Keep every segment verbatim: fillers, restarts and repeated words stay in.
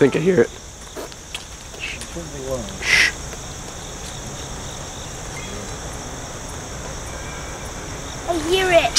think I hear it. Shh. I hear it.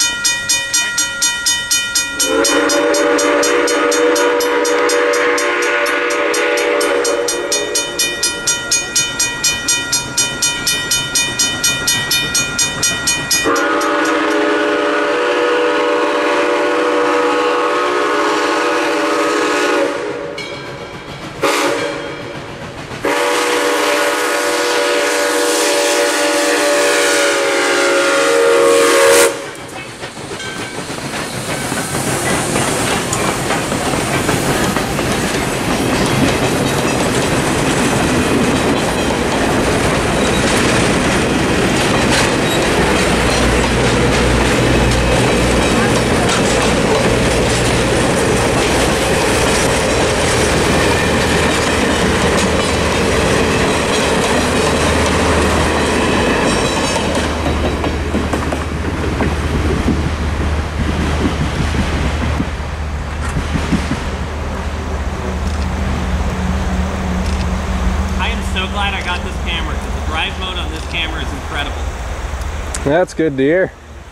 Glad I got this camera because the drive mode on this camera is incredible. That's good to hear.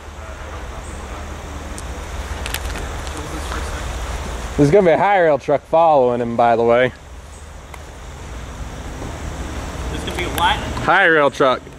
There's gonna be a high rail truck following him, by the way. There's gonna be a what? High rail truck.